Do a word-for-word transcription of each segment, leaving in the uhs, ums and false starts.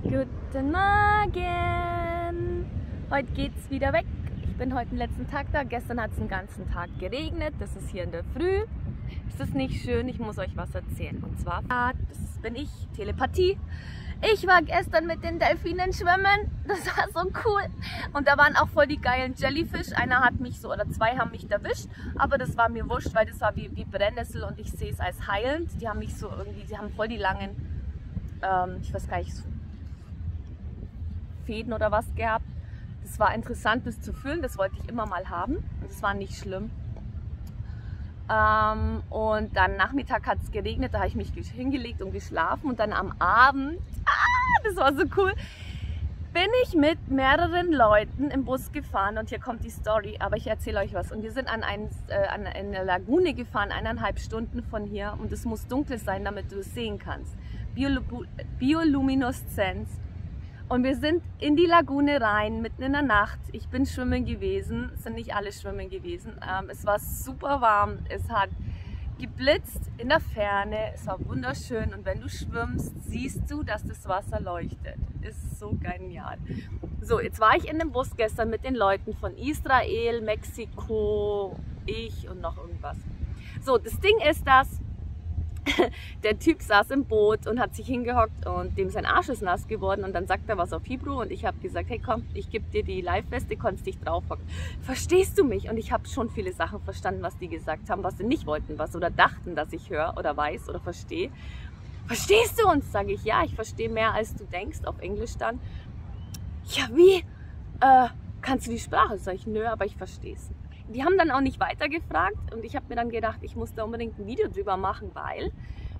Guten Morgen! Heute geht's wieder weg. Ich bin heute den letzten Tag da. Gestern hat es den ganzen Tag geregnet. Das ist hier in der Früh. Ist das nicht schön? Ich muss euch was erzählen. Und zwar, das bin ich, Telepathie. Ich war gestern mit den Delfinen schwimmen. Das war so cool. Und da waren auch voll die geilen Jellyfish. Einer hat mich so, oder zwei haben mich erwischt. Aber das war mir wurscht, weil das war wie, wie Brennnessel und ich sehe es als heilend. Die haben mich so irgendwie, die haben voll die langen, ähm, ich weiß gar nicht, Fäden oder was gehabt. Das war interessant, das zu fühlen. Das wollte ich immer mal haben. Und das war nicht schlimm. Ähm, und dann Nachmittag hat es geregnet, da habe ich mich hingelegt und geschlafen. Und dann am Abend, ah, das war so cool, bin ich mit mehreren Leuten im Bus gefahren. Und hier kommt die Story, aber ich erzähle euch was. Und wir sind an, ein, äh, an eine Lagune gefahren, eineinhalb Stunden von hier. Und es muss dunkel sein, damit du es sehen kannst. Biolu Biolumineszenz. Und wir sind in die Lagune rein, mitten in der Nacht. Ich bin schwimmen gewesen, es sind nicht alle schwimmen gewesen. Ähm, es war super warm, es hat geblitzt in der Ferne, es war wunderschön. Und wenn du schwimmst, siehst du, dass das Wasser leuchtet. Ist so genial. So, jetzt war ich in dem Bus gestern mit den Leuten von Israel, Mexiko, ich und noch irgendwas. So, das Ding ist das, der Typ saß im Boot und hat sich hingehockt und dem sein Arsch ist nass geworden und dann sagt er was auf Hebrew und ich habe gesagt, hey komm, ich gebe dir die Live-Weste, konntest dich draufhocken. Verstehst du mich? Und ich habe schon viele Sachen verstanden, was die gesagt haben, was sie nicht wollten, was oder dachten, dass ich höre oder weiß oder verstehe. Verstehst du uns? Sage ich, ja, ich verstehe mehr als du denkst, auf Englisch dann. Ja, wie? Äh, kannst du die Sprache? Sag ich, nö, aber ich verstehe es. Die haben dann auch nicht weiter gefragt und ich habe mir dann gedacht, ich muss da unbedingt ein Video drüber machen, weil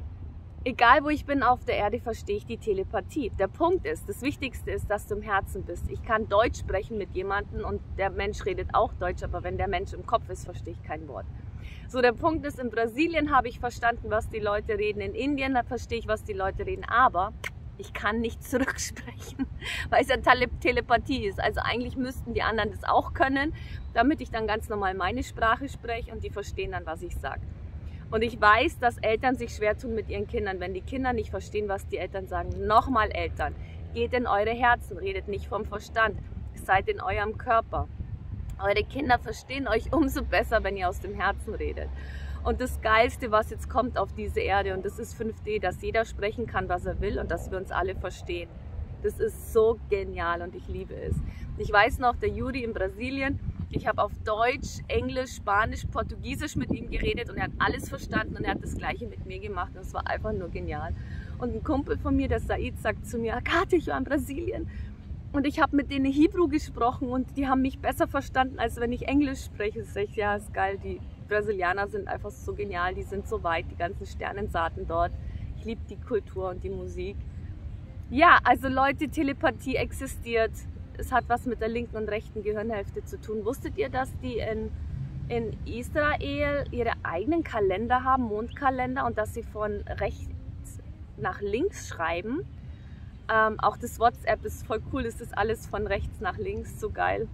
egal wo ich bin auf der Erde, verstehe ich die Telepathie. Der Punkt ist, das Wichtigste ist, dass du im Herzen bist. Ich kann Deutsch sprechen mit jemandem und der Mensch redet auch Deutsch, aber wenn der Mensch im Kopf ist, verstehe ich kein Wort. So, der Punkt ist, in Brasilien habe ich verstanden, was die Leute reden, in Indien da verstehe ich, was die Leute reden, aber ich kann nicht zurücksprechen, weil es ja Telepathie ist. Also eigentlich müssten die anderen das auch können, damit ich dann ganz normal meine Sprache spreche und die verstehen dann, was ich sage. Und ich weiß, dass Eltern sich schwer tun mit ihren Kindern, wenn die Kinder nicht verstehen, was die Eltern sagen. Nochmal Eltern, geht in eure Herzen, redet nicht vom Verstand, seid in eurem Körper. Eure Kinder verstehen euch umso besser, wenn ihr aus dem Herzen redet. Und das Geilste, was jetzt kommt auf diese Erde, und das ist fünf D, dass jeder sprechen kann, was er will und dass wir uns alle verstehen. Das ist so genial und ich liebe es. Ich weiß noch, der Juri in Brasilien, ich habe auf Deutsch, Englisch, Spanisch, Portugiesisch mit ihm geredet und er hat alles verstanden und er hat das Gleiche mit mir gemacht und es war einfach nur genial. Und ein Kumpel von mir, der Said, sagt zu mir, Agathe, ich war in Brasilien und ich habe mit denen Hebrew gesprochen und die haben mich besser verstanden, als wenn ich Englisch spreche. Das ist, ja, ist geil, die Brasilianer sind einfach so genial, die sind so weit, die ganzen Sternensaaten dort. Ich liebe die Kultur und die Musik. Ja, also Leute, Telepathie existiert. Es hat was mit der linken und rechten Gehirnhälfte zu tun. Wusstet ihr, dass die in, in Israel ihre eigenen Kalender haben, Mondkalender, und dass sie von rechts nach links schreiben? Ähm, auch das WhatsApp ist voll cool, das ist alles von rechts nach links, so geil.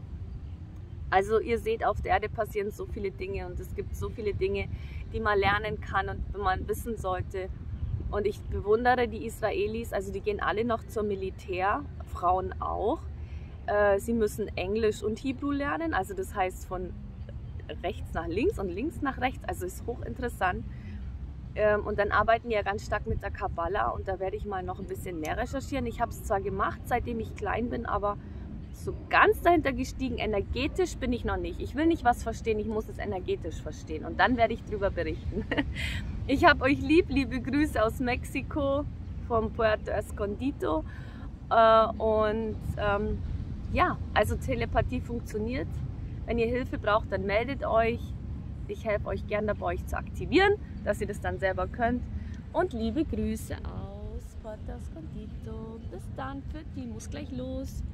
Also ihr seht, auf der Erde passieren so viele Dinge und es gibt so viele Dinge, die man lernen kann und man wissen sollte. Und ich bewundere die Israelis, also die gehen alle noch zum Militär, Frauen auch. Äh, sie müssen Englisch und Hebrew lernen, also das heißt von rechts nach links und links nach rechts, also ist hochinteressant. Ähm, und dann arbeiten die ja ganz stark mit der Kabbala und da werde ich mal noch ein bisschen mehr recherchieren. Ich habe es zwar gemacht, seitdem ich klein bin, aber so ganz dahinter gestiegen, energetisch bin ich noch nicht. Ich will nicht was verstehen, ich muss es energetisch verstehen und dann werde ich darüber berichten. Ich habe euch lieb, liebe Grüße aus Mexiko, vom Puerto Escondido äh, und ähm, ja, also Telepathie funktioniert. Wenn ihr Hilfe braucht, dann meldet euch. Ich helfe euch gern dabei, euch zu aktivieren, dass ihr das dann selber könnt. Und liebe Grüße aus Puerto Escondido. Bis dann, für die muss gleich los.